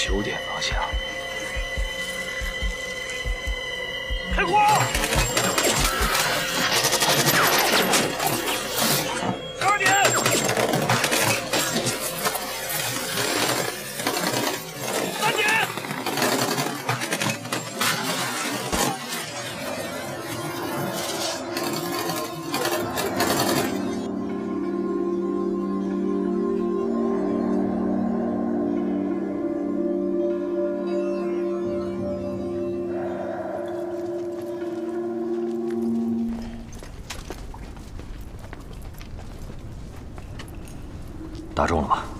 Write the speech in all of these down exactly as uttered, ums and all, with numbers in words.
九点方向。 开火！十二点。三点。 打中了吧？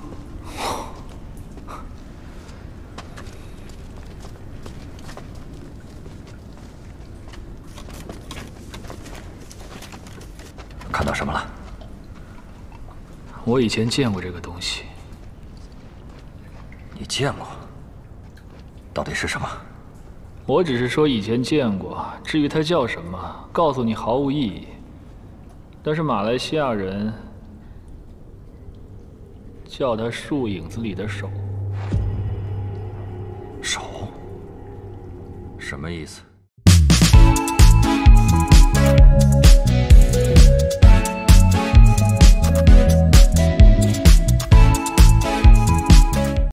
看到什么了？ 我以前见过这个东西。 你见过？到底是什么？ 我只是说以前见过，至于它叫什么，告诉你毫无意义。但是马来西亚人叫它树影子里的手。 手？什么意思？